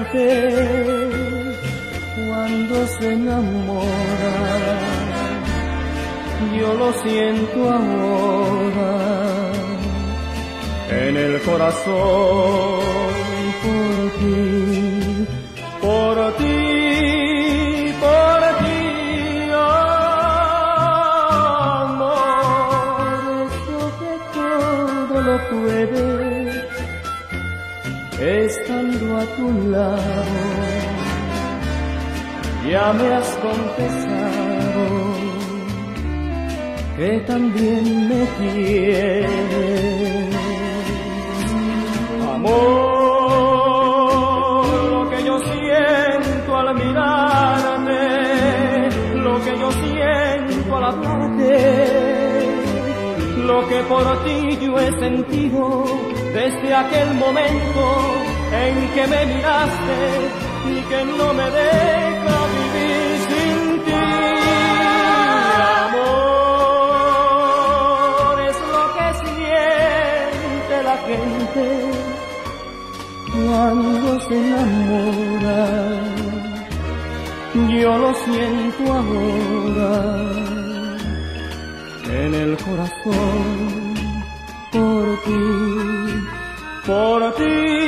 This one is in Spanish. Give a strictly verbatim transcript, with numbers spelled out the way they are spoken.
gente cuando se enamora. Yo lo siento ahora en el corazón por ti, por ti, por ti, amor. Eso que todo lo puede estando a tu lado. Ya me has confesado que también me quieres. Amor, lo que yo siento al mirarte, lo que yo siento al hablarte, lo que por ti yo he sentido desde aquel momento en que me miraste y que no me deja vivir sin ti. Amor, es lo que siente la gente cuando se enamora. Yo lo siento ahora en el corazón por ti, por ti.